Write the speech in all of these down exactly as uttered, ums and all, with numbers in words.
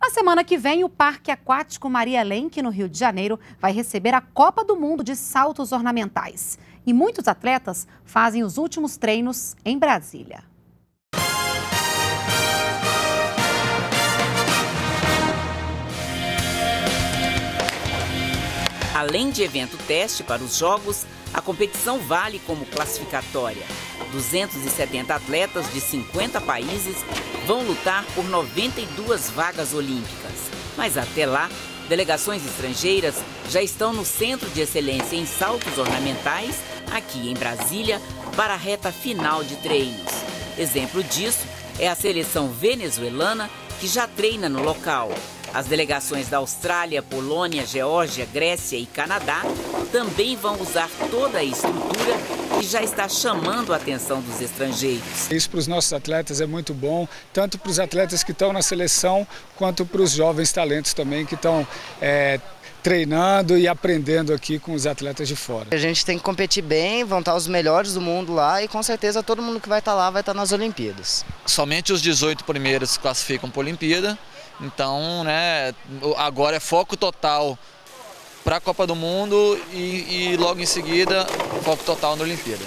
Na semana que vem, o Parque Aquático Maria Lenk, no Rio de Janeiro, vai receber a Copa do Mundo de Saltos Ornamentais. E muitos atletas fazem os últimos treinos em Brasília. Além de evento teste para os Jogos, a competição vale como classificatória. duzentos e setenta atletas de cinquenta países vão lutar por noventa e duas vagas olímpicas. Mas até lá, delegações estrangeiras já estão no Centro de Excelência em Saltos Ornamentais, aqui em Brasília, para a reta final de treinos. Exemplo disso é a seleção venezuelana, que já treina no local. As delegações da Austrália, Polônia, Geórgia, Grécia e Canadá também vão usar toda a estrutura que já está chamando a atenção dos estrangeiros. Isso para os nossos atletas é muito bom, tanto para os atletas que estão na seleção, quanto para os jovens talentos também que estão é, treinando e aprendendo aqui com os atletas de fora. A gente tem que competir bem, vão estar os melhores do mundo lá e com certeza todo mundo que vai estar lá vai estar nas Olimpíadas. Somente os dezoito primeiros se classificam para a Olimpíada. Então, né, agora é foco total para a Copa do Mundo e, e logo em seguida foco total na Olimpíada.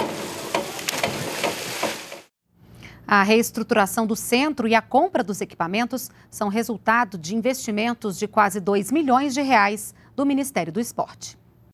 A reestruturação do centro e a compra dos equipamentos são resultado de investimentos de quase dois milhões de reais do Ministério do Esporte.